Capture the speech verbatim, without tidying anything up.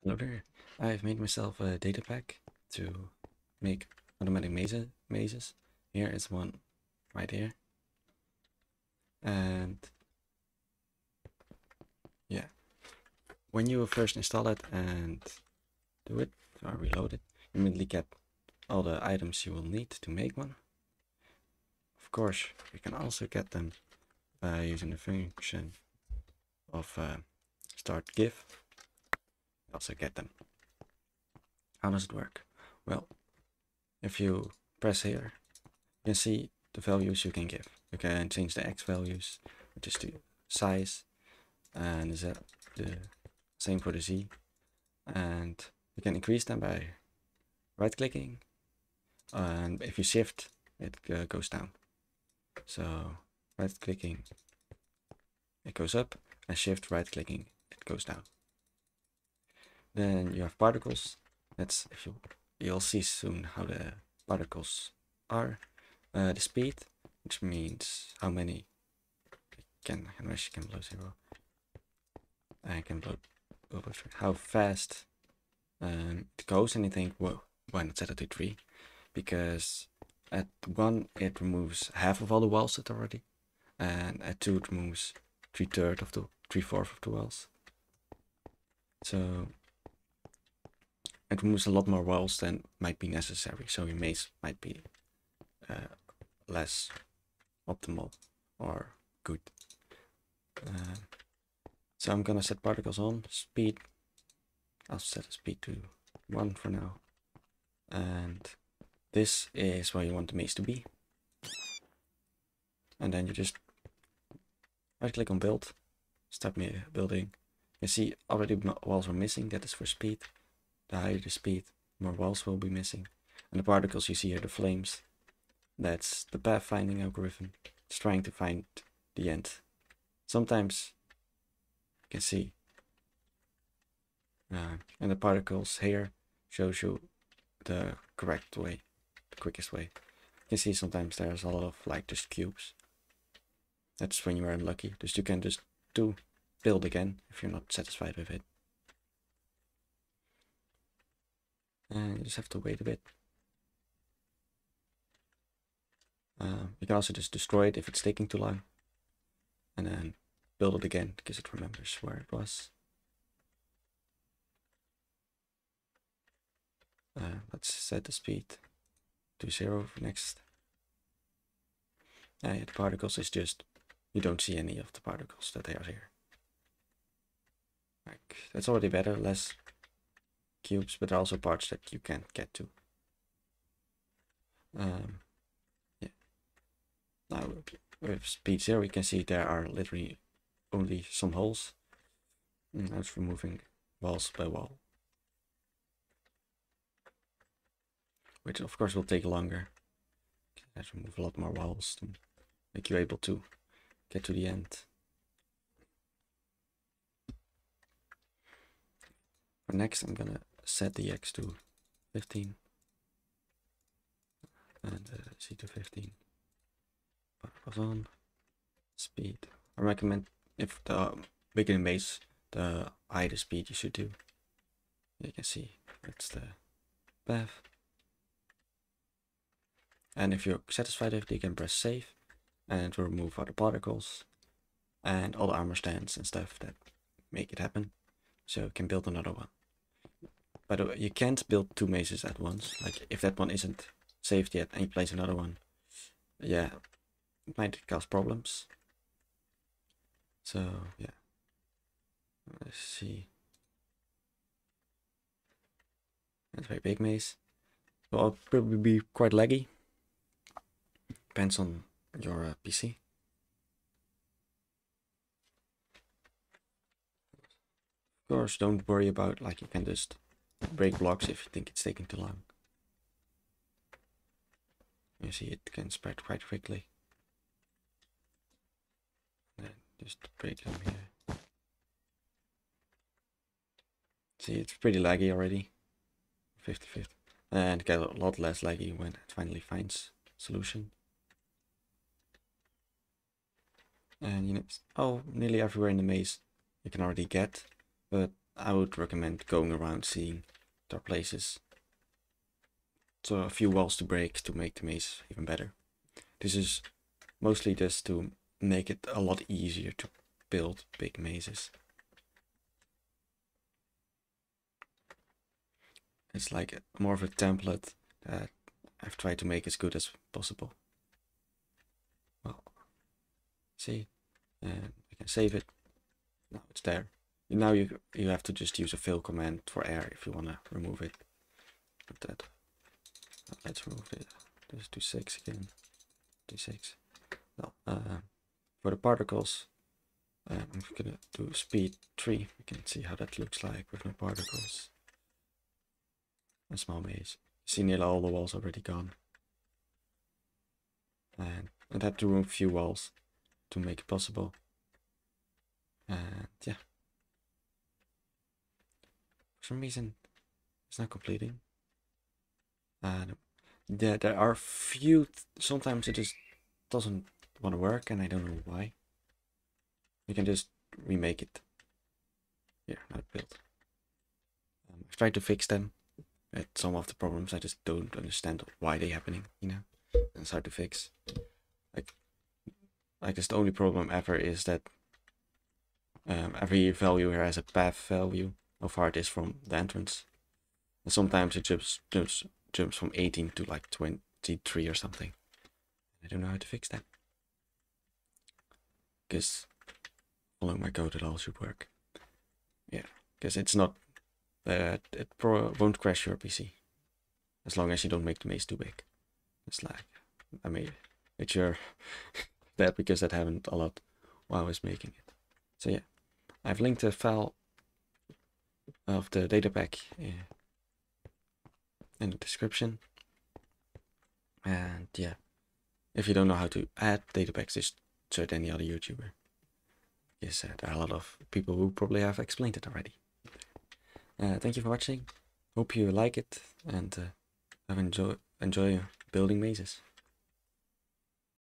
Hello there. I've made myself a data pack to make automatic maze mazes. Here is one right here. And yeah, when you first install it and do it or reload it, you immediately get all the items you will need to make one. Of course, you can also get them by using the function of uh, start give. You also get them. How does it work? Well, if you press here, you can see the values you can give. You can change the X values, which is the size, and is that the same for the Z. And you can increase them by right clicking, and if you shift, it uh, goes down. So right clicking, it goes up, and shift right clicking, it goes down. Then you have particles. That's if you you'll see soon how the particles are. Uh, the speed, which means how many can unless you can blow zero. I can blow over how fast um, it goes, and you think, whoa, why not set it to three? Because at one it removes half of all the walls that already, and at two it removes three thirds of the three fourths of the walls. So it removes a lot more walls than might be necessary. So your maze might be uh, less optimal or good. Uh, so I'm gonna set particles on speed. I'll set the speed to one for now, and this is where you want the maze to be. And then you just right click on build, start me building. You see already walls are missing. That is for speed. The higher the speed, more walls will be missing. And the particles you see here, the flames, that's the pathfinding algorithm. It's trying to find the end. Sometimes you can see, uh, and the particles here shows you the correct way, the quickest way. You can see sometimes there's a lot of like just cubes. That's when you are unlucky. Just you can just do build again if you're not satisfied with it. And you just have to wait a bit. Uh, you can also just destroy it if it's taking too long, and then build it again because it remembers where it was. Uh, let's set the speed to zero for next. Uh, the particles is just, you don't see any of the particles that they are here. Like, that's already better, less cubes, but there are also parts that you can't get to. Um, yeah. Now with speed zero, you can see there are literally only some holes. And now it's removing walls by wall, which of course will take longer. Let's remove a lot more walls to make you able to get to the end. For next, I'm gonna set the X to fifteen and uh, Z to fifteen. Particles on. Speed. I recommend if the bigger the maze, the higher the speed you should do. You can see it's the path. And if you're satisfied with it, you can press save and remove other particles and all the armor stands and stuff that make it happen. So you can build another one. By the way, you can't build two mazes at once. Like if that one isn't saved yet and you place another one, yeah, it might cause problems. So yeah, let's see. That's a very big maze. So it'll probably be quite laggy. Depends on your uh, P C. Of course, don't worry about like you can just break blocks if you think it's taking too long. You see it can spread quite quickly. And then just break them here. See, it's pretty laggy already. fifty fifty. And it gets a lot less laggy when it finally finds solution. And you know, oh, nearly everywhere in the maze you can already get, but I would recommend going around seeing there are places, so a few walls to break to make the maze even better. This is mostly just to make it a lot easier to build big mazes. It's like more of a template that I've tried to make as good as possible. Well, see, and I can save it. Now it's there. Now you you have to just use a fill command for air if you want to remove it. But that, let's remove it. Just do six again. Do six. No, uh, for the particles, uh, I'm gonna do speed three. We can see how that looks like with no particles. A small maze. You see nearly all the walls already gone. And I'd have to remove a few walls to make it possible. And yeah. For some reason, it's not completing. And yeah, there are few, sometimes it just doesn't want to work and I don't know why. You can just remake it. Yeah, not built. Um, I've tried to fix them. At some of the problems I just don't understand why they're happening, you know. And it's hard to fix. Like, I guess the only problem ever is that um, every value here has a path value, how far it is from the entrance. And sometimes it just jumps jumps from eighteen to like twenty-three or something. I don't know how to fix that. Because following my code, it all should work. Yeah, because it's not. Uh, it pro won't crash your P C as long as you don't make the maze too big. It's like I made made sure that because that happened a lot while I was making it. So yeah, I've linked a file of the data pack in the description. And yeah, if you don't know how to add data packs, just search any other YouTuber. Yes, uh, there are a lot of people who probably have explained it already. Uh, thank you for watching. Hope you like it and uh, have enjoy enjoy building mazes.